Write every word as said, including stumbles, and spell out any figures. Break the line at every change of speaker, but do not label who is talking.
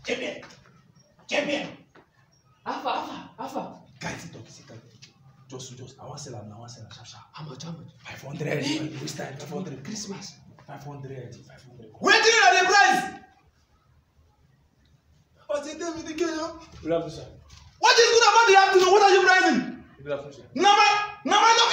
Champion. Champion.
Alpha, Alpha, Alpha.
Guys, sit talk, sit talk. Just, just. I want to sell them. I want to sell them. Sharp, sharp.
How much? How much?
Five hundred. This time, five hundred.
Christmas.
Five hundred. Five hundred.
Waiting at the price. But they tell me the game.
Good afternoon, sir.
What is good about the afternoon? What are you pricing?
Good afternoon, sir.
Now my, now my